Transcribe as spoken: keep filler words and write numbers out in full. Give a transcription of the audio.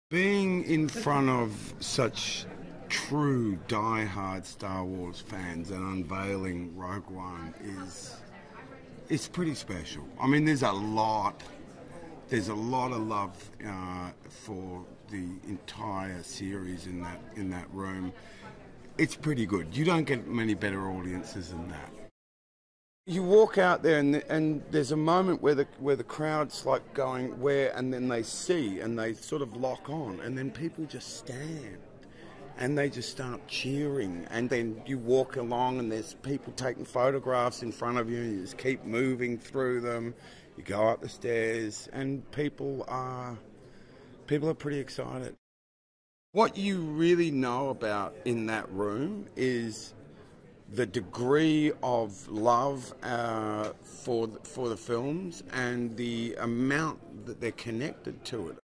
Being in front of such true die-hard Star Wars fans and unveiling Rogue One is it's pretty special. I mean, there's a lot, there's a lot of love uh, for the entire series in that in that room. It's pretty good. You don't get many better audiences than that. You walk out there and and there's a moment where the where the crowd's like going where, and then they see and they sort of lock on, and then people just stand and they just start cheering, and then you walk along and there's people taking photographs in front of you, and you just keep moving through them. You go up the stairs and people are people are pretty excited. What you really know about in that room is the degree of love uh, for for the films and the amount that they're connected to it.